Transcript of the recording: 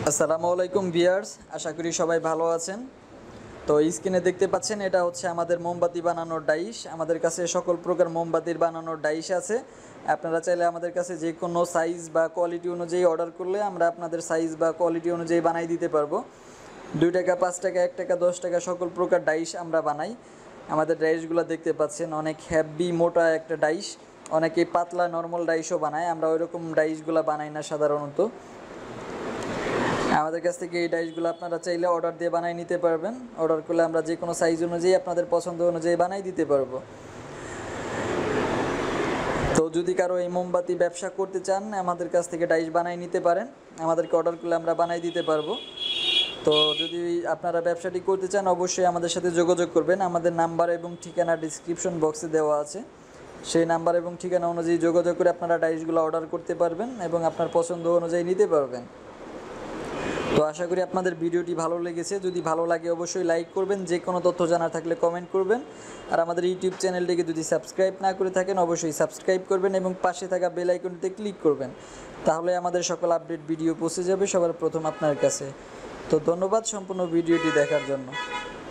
আসসালামু আলাইকুম ভিউয়ার্স, আশা করি সবাই ভালো আছেন। তো স্ক্রিনে দেখতে পাচ্ছেন এটা হচ্ছে আমাদের মোমবাতি বানানোর ডাইশ। আমাদের কাছে সকল প্রকার মোমবাতির বানানোর ডাইশ আছে। আপনারা চাইলে আমাদের কাছে যে কোনো সাইজ বা কোয়ালিটি অনুযায়ী অর্ডার করলে আমরা আপনাদের সাইজ বা কোয়ালিটি অনুযায়ী বানাই দিতে পারবো। 2 টাকা, 5 টাকা, 1 টাকা, 10 টাকা সকল প্রকার ডাইশ আমরা বানাই। আমাদের ডাইশগুলো দেখতে পাচ্ছেন অনেক হেভি মোটা একটা ডাইশ। অনেকে পাতলা নর্মাল ডাইশও বানায়, আমরা ওইরকম ডাইশগুলো বানাই না সাধারণত। আমাদের কাছ থেকে এই ডাইসগুলো আপনারা চাইলে অর্ডার দিয়ে বানিয়ে নিতে পারবেন। অর্ডার করলে আমরা যে কোনো সাইজ অনুযায়ী আপনাদের পছন্দ অনুযায়ী বানিয়ে দিতে পারবো। তো যদি কারো এই মোমবাতি ব্যবসা করতে চান, আমাদের কাছ থেকে ডাইস বানিয়ে নিতে পারেন। আমাদেরকে অর্ডার করলে আমরা বানিয়ে দিতে পারবো। তো যদি আপনারা ব্যবসাটি করতে চান, অবশ্যই আমাদের সাথে যোগাযোগ করবেন। আমাদের নাম্বার এবং ঠিকানা ডিসক্রিপশন বক্সে দেওয়া আছে। সেই নাম্বার এবং ঠিকানা অনুযায়ী যোগাযোগ করে আপনারা ডাইসগুলো অর্ডার করতে পারবেন এবং আপনার পছন্দ অনুযায়ী নিতে পারবেন। তো আশা করি আপনাদের ভিডিওটি ভালো লেগেছে। যদি ভালো লাগে অবশ্যই লাইক করবেন, যে কোনো তথ্য জানার থাকলে কমেন্ট করবেন। আর আমাদের ইউটিউব চ্যানেলটিকে যদি সাবস্ক্রাইব না করে থাকেন অবশ্যই সাবস্ক্রাইব করবেন এবং পাশে থাকা বেল আইকনটিতে ক্লিক করবেন। তাহলে আমাদের সকল আপডেট ভিডিও পৌঁছে যাবে সবার প্রথম আপনার কাছে। তো ধন্যবাদ সম্পূর্ণ ভিডিওটি দেখার জন্য।